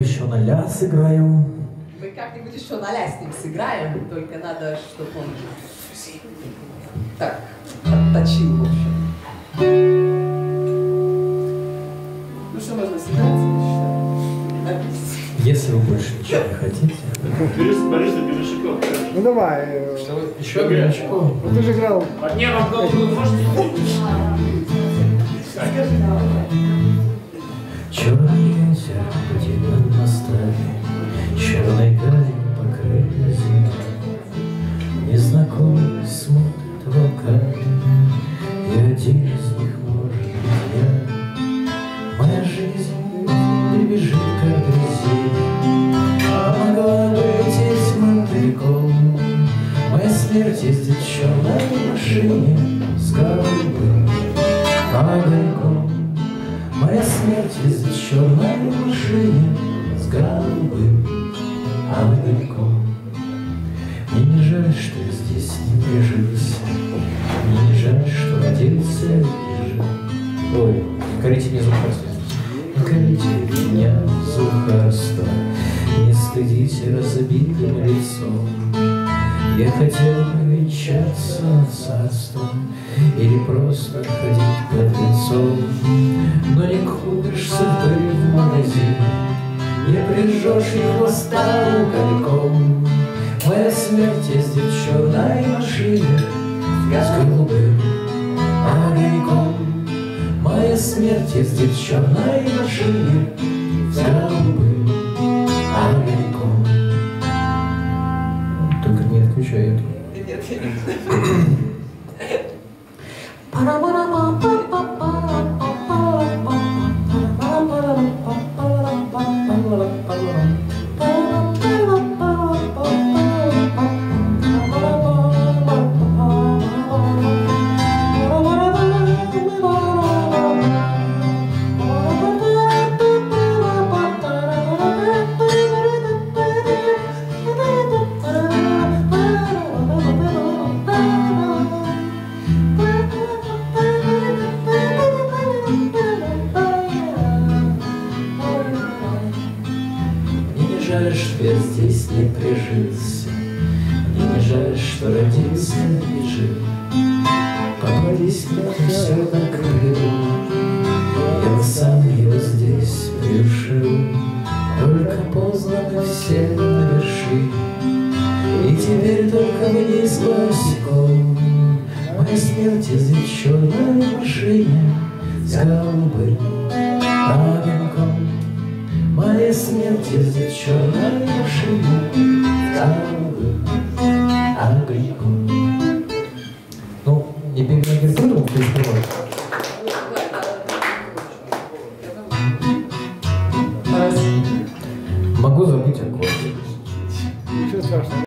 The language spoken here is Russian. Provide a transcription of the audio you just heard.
еще на ля сыграем. Мы как-нибудь еще на ля с ним сыграем, только надо, чтобы он так отточил, в общем. Ну что, можно сыграть еще? Если вы больше ничего не хотите. Бориса Беляшиков. Ну давай. Что, еще Беляшиков? Ну ты же играл. Под небом голубым можете? Черный ветер гудит над мостами, черной гарью покрыли земли. Незнакомый смотрит волками, и один из них может быть я. Моя жизнь дребезжит, как резина, а могла быть этим мотыльком. Моя смерть ездит в черной машине с голубым огоньком. Моя смерть ездит в черной машине с голубым огоньком. Мне не жаль, что я здесь не прижился, мне не жаль, что родился и жил. Ой, корите мне зухарство. Не корите меня зухарство, не стыдите разбитым лицом. Я хотел бы венчаться царством или просто ходить под венцом, но не купишь судьбы в магазине, не прижжешь его старым угольком. Моя смерть ездит в черной машине с голубым огоньком. Моя смерть ездит в черной машине с голубым огоньком. Только не отключай эту. Жаль, что я здесь не прижился, мне не жаль, что родился и жил. Попались мне все накрыло, я бы сам его здесь придушил. Только поздно мы все на вершине, и теперь только вниз босиком. Моя смерть ездит в черной машине с голубым огоньком. Моя смерть ездит в черной машине с голубым огоньком. Ну, не бегай на гертрудом, ты успеваешь. Могу